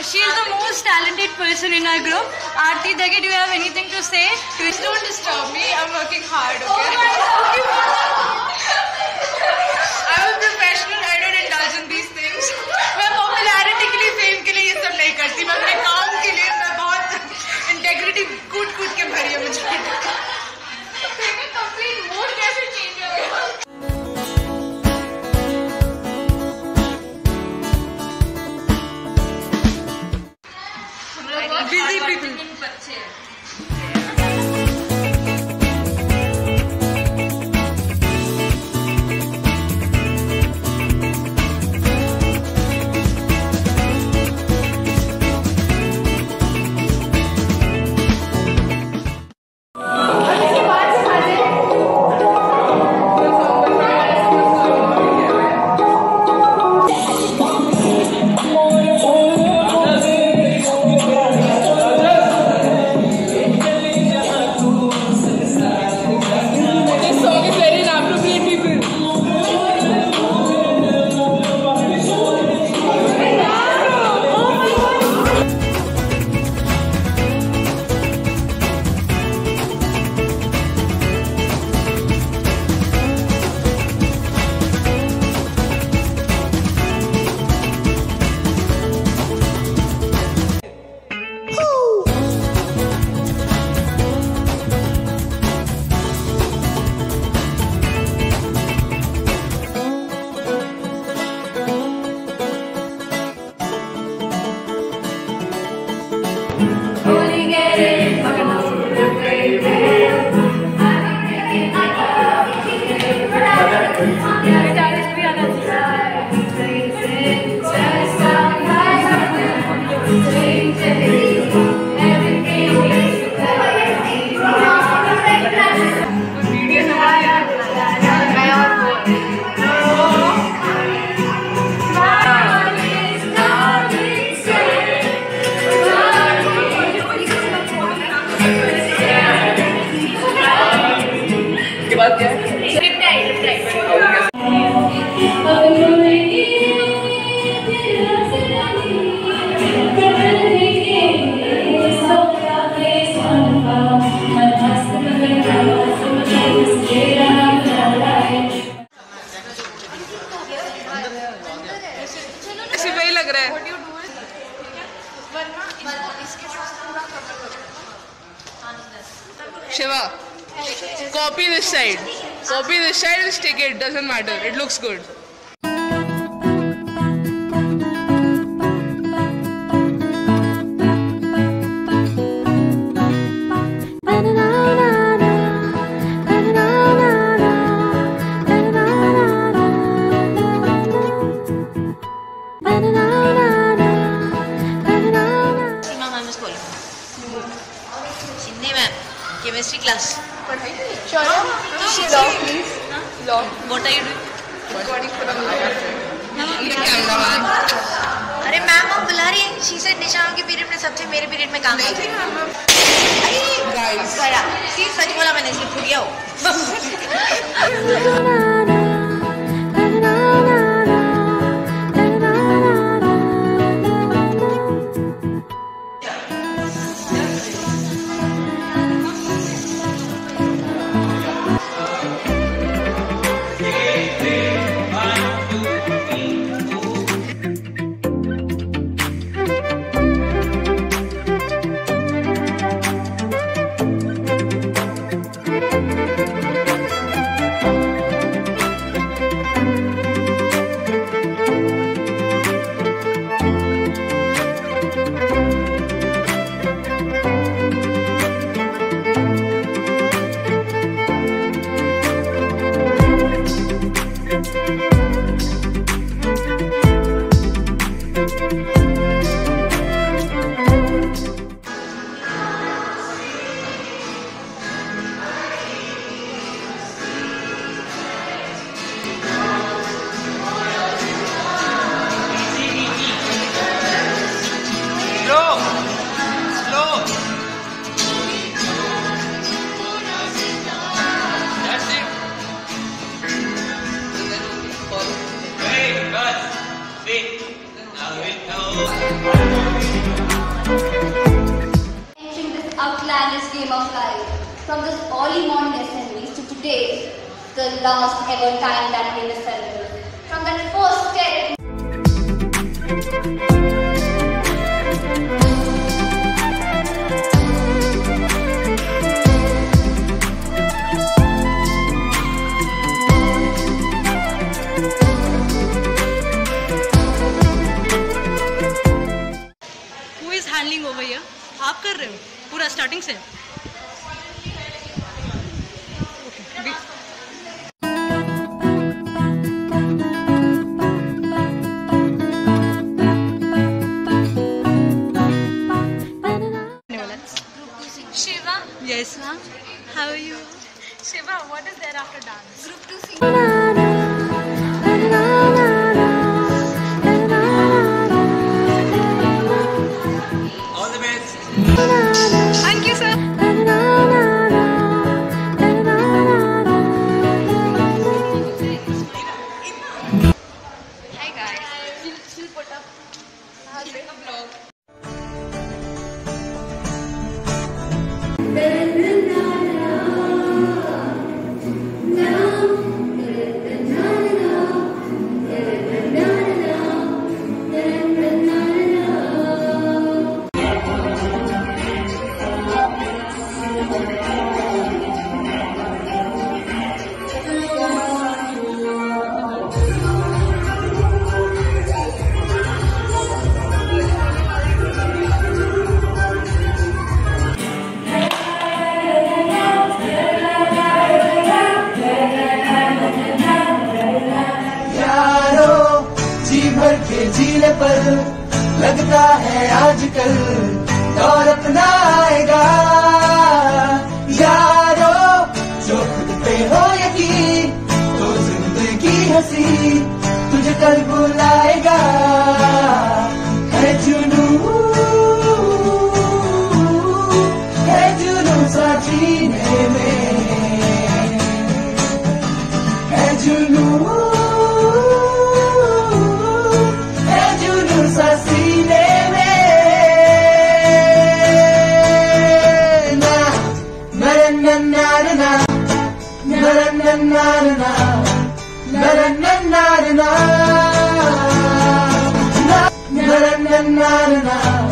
She is the most talented person in our group. Aarti, Dagi, do you have anything to say? Please don't disturb me. I'm working hard, okay? Oh my God. I'm a professional. I don't indulge in these things. मैं popularity के लिए, fame के लिए ये सब नहीं करती. मैं अपने काम के लिए मैं बहुत integrity कूट के भरी है मुझे. Complete mood कैसे change हो गया? Busy people. Shiva, copy this side. Copy this side and stick it. Doesn't matter. It looks good. Chemistry class. Sure. Law, please. Law. What are you doing? Recording for the cameraman. अरे ma'am आप बुला रही हैं. She said निशा के period में सबसे मेरे period में काम है. Guys. सच बोला मैंने इसलिए फूट गया हो. this game of life. From this early morning assemblies to today, the last ever time that we assembled. From that first step. Who is handling over here? आप कर रहे हो पूरा स्टार्टिंग से? Shiva? Yes. How are you? Shiva, what is there after dance? Group 2C. All the best. Thank you, sir. Hi guys. She'll put up. I'll make a vlog. झील पर लगता है आजकल दौर अपना आएगा यारो जो खुद पे हो यकीन तो जिंदगी हंसी तुझे कल बुलाएगा है जुनून सा जीने में है जुनून सीने में ना ना ना ना ना ना ना ना ना ना